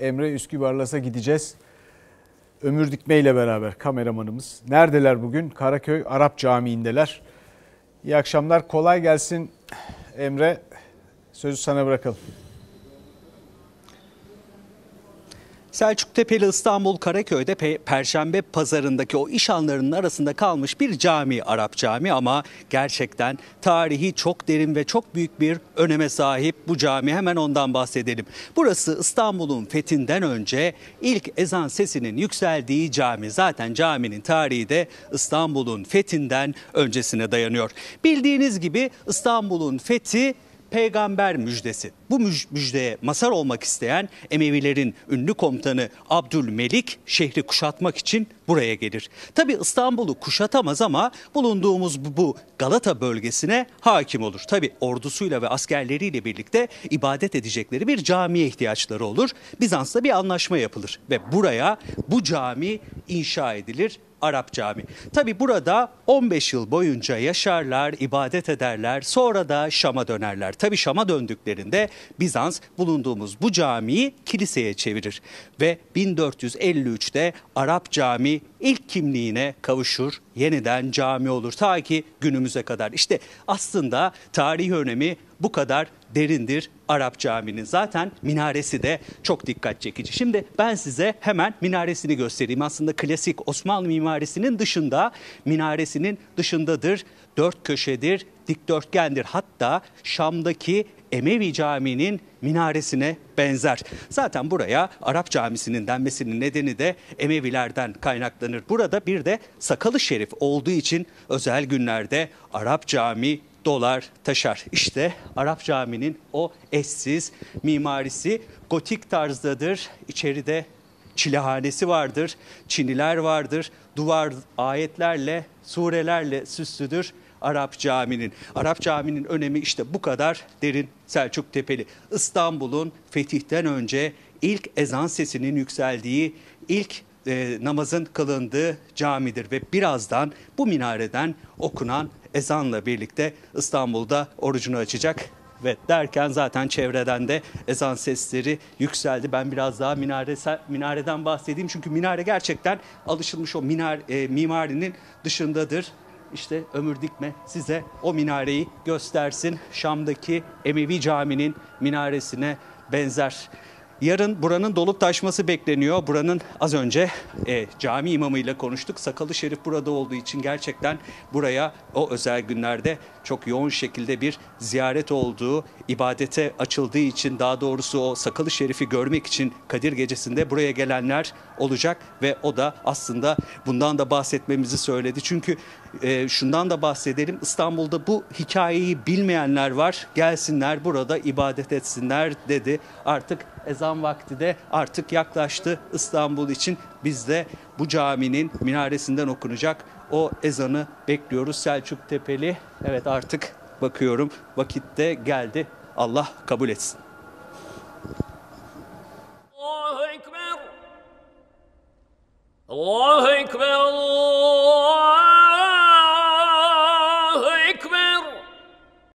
Emre Üskübarlas'a gideceğiz. Ömür Dikme ile beraber kameramanımız. Neredeler bugün? Karaköy Arap Camii'ndeler. İyi akşamlar, kolay gelsin Emre. Sözü sana bırakalım. Selçuktepe'li İstanbul Karaköy'de Perşembe pazarındaki o iş anlarının arasında kalmış bir cami, Arap Cami, ama gerçekten tarihi çok derin ve çok büyük bir öneme sahip bu cami. Hemen ondan bahsedelim. Burası İstanbul'un fethinden önce ilk ezan sesinin yükseldiği cami. Zaten caminin tarihi de İstanbul'un fethinden öncesine dayanıyor. Bildiğiniz gibi İstanbul'un fethi peygamber müjdesi. Bu müjdeye mazhar olmak isteyen Emevilerin ünlü komutanı Abdülmelik şehri kuşatmak için buraya gelir. Tabi İstanbul'u kuşatamaz ama bulunduğumuz bu Galata bölgesine hakim olur. Tabi ordusuyla ve askerleriyle birlikte ibadet edecekleri bir camiye ihtiyaçları olur. Bizans'la bir anlaşma yapılır ve buraya bu cami inşa edilir. Arap Cami. Tabi burada 15 yıl boyunca yaşarlar, ibadet ederler, sonra da Şam'a dönerler. Tabi Şam'a döndüklerinde Bizans bulunduğumuz bu camiyi kiliseye çevirir ve 1453'te Arap Cami ilk kimliğine kavuşur, yeniden cami olur ta ki günümüze kadar. İşte aslında tarihi önemi bu kadar derindir Arap Cami'nin. Zaten minaresi de çok dikkat çekici. Şimdi ben size hemen minaresini göstereyim. Aslında klasik Osmanlı mimarisinin dışında, minaresinin dışındadır. Dört köşedir, dikdörtgendir. Hatta Şam'daki Emevi Camii'nin minaresine benzer. Zaten buraya Arap Camisi'nin denmesinin nedeni de Emevilerden kaynaklanır. Burada bir de Sakalı Şerif olduğu için özel günlerde Arap Cami dolar taşar. İşte Arap Camii'nin o eşsiz mimarisi gotik tarzdadır. İçeride çilehanesi vardır, çiniler vardır. Duvar ayetlerle, surelerle süslüdür Arap Camii'nin. Arap Camii'nin önemi işte bu kadar derin. Selçuktepe'li İstanbul'un fetihten önce ilk ezan sesinin yükseldiği, ilk namazın kılındığı camidir ve birazdan bu minareden okunan ezanla birlikte İstanbul'da orucunu açacak ve derken zaten çevreden de ezan sesleri yükseldi. Ben biraz daha minareden bahsedeyim çünkü minare gerçekten alışılmış o mimarinin dışındadır. İşte Ömür Dikme size o minareyi göstersin. Şam'daki Emevi Camii'nin minaresine benzer. Yarın buranın dolup taşması bekleniyor. Buranın az önce cami imamıyla konuştuk. Sakalı Şerif burada olduğu için gerçekten buraya o özel günlerde çok yoğun şekilde bir ziyaret olduğu, ibadete açıldığı için, daha doğrusu o Sakalı Şerif'i görmek için Kadir Gecesi'nde buraya gelenler olacak ve o da aslında bundan da bahsetmemizi söyledi. Çünkü şundan da bahsedelim, İstanbul'da bu hikayeyi bilmeyenler var, gelsinler burada ibadet etsinler dedi. Artık ezan vakti de artık yaklaştı İstanbul için. Biz de bu caminin minaresinden okunacak o ezanı bekliyoruz. Selçuktepe'li, evet artık bakıyorum vakitte geldi. Allah kabul etsin. Allahu Ekber. Allahu